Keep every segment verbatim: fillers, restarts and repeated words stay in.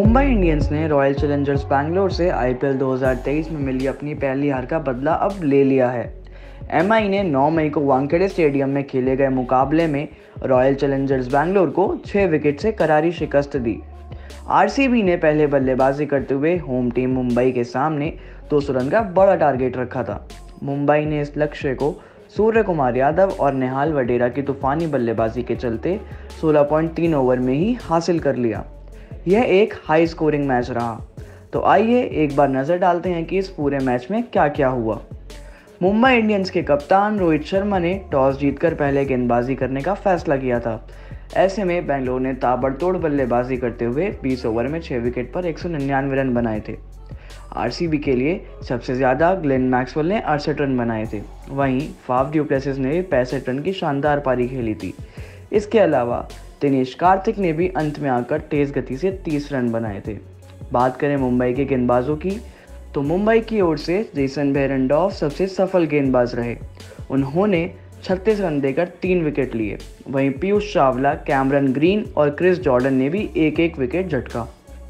Mumbai Indians ने royal challengers Bangalore से IPL दो हज़ार तेईस में मिली अपनी पहली हार का बदला अब ले लिया है। एमआई ने नौ मई को वानखेड़े स्टेडियम में खेले गए मुकाबले में रॉयल चैलेंजर्स बैंगलोर को छह विकेट से करारी शिकस्त दी। आरसीबी ने पहले बल्लेबाजी करते हुए होम टीम मुंबई के सामने दो सौ रन का बड़ा टारगेट रखा था। मुंबई ने इस लक्ष्य को सूर्य कुमार यादव और नेहाल वडेरा की तूफानी बल्लेबाजी के चलते सोलह पॉइंट तीन ओवर में ही हासिल कर लिया। यह एक हाई स्कोरिंग मैच रहा। तो आइए एक बार नज़र डालते हैं कि इस पूरे मैच में क्या क्या हुआ। मुंबई इंडियंस के कप्तान रोहित शर्मा ने टॉस जीतकर पहले गेंदबाजी करने का फैसला किया था। ऐसे में बेंगलोर ने ताबड़तोड़ बल्लेबाजी करते हुए बीस ओवर में छह विकेट पर एक सौ निन्यानवे रन बनाए थे। आरसीबी के लिए सबसे ज़्यादा ग्लेन मैक्सवेल ने अड़सठ रन बनाए थे। वहीं फाफ डू प्लेसिस ने भी पैंसठ रन की शानदार पारी खेली थी। इसके अलावा दिनेश कार्तिक ने भी अंत में आकर तेज गति से तीस रन बनाए थे। बात करें मुंबई के गेंदबाजों की, तो मुंबई की ओर से जेसन बेरेंडॉर्फ सबसे सफल गेंदबाज रहे। उन्होंने छत्तीस रन देकर तीन विकेट लिए। वहीं पीयूष चावला, कैमरन ग्रीन और क्रिस जॉर्डन ने भी एक एक विकेट झटका।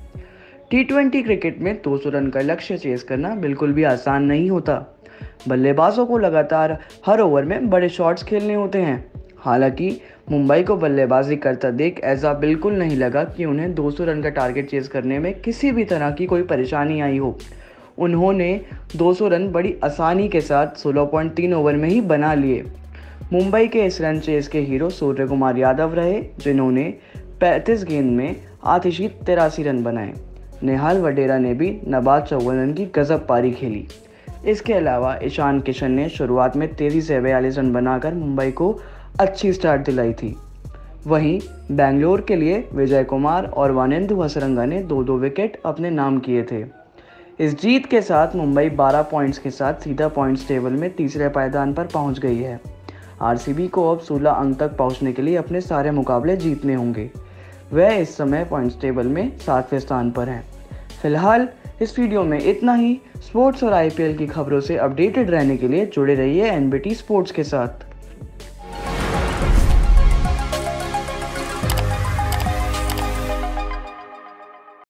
टी ट्वेंटी क्रिकेट में दो सौ रन का लक्ष्य चेस करना बिल्कुल भी आसान नहीं होता। बल्लेबाजों को लगातार हर ओवर में बड़े शॉट्स खेलने होते हैं। हालांकि मुंबई को बल्लेबाजी करता देख ऐसा बिल्कुल नहीं लगा कि उन्हें दो सौ रन का टारगेट चेस करने में किसी भी तरह की कोई परेशानी आई हो। उन्होंने दो सौ रन बड़ी आसानी के साथ सोलह पॉइंट तीन ओवर में ही बना लिए। मुंबई के इस रन चेस के हीरो सूर्य कुमार यादव रहे, जिन्होंने पैंतीस गेंद में आतिशी तिरासी रन बनाए। नेहाल वडेरा ने भी नबाद चौवन रन की गजब पारी खेली। इसके अलावा ईशान किशन ने शुरुआत में तेजी से बयालीस रन बनाकर मुंबई को अच्छी स्टार्ट दिलाई थी। वहीं बेंगलोर के लिए विजय कुमार और वानेंदु हसरंगा ने दो दो विकेट अपने नाम किए थे। इस जीत के साथ मुंबई बारह पॉइंट्स के साथ सीधा पॉइंट्स टेबल में तीसरे पायदान पर पहुंच गई है। आरसीबी को अब सोलह अंक तक पहुंचने के लिए अपने सारे मुकाबले जीतने होंगे। वह इस समय पॉइंट्स टेबल में सातवें स्थान पर हैं। फिलहाल इस वीडियो में इतना ही। स्पोर्ट्स और आईपीएल की खबरों से अपडेटेड रहने के लिए जुड़े रहिए एनबीटी स्पोर्ट्स के साथ।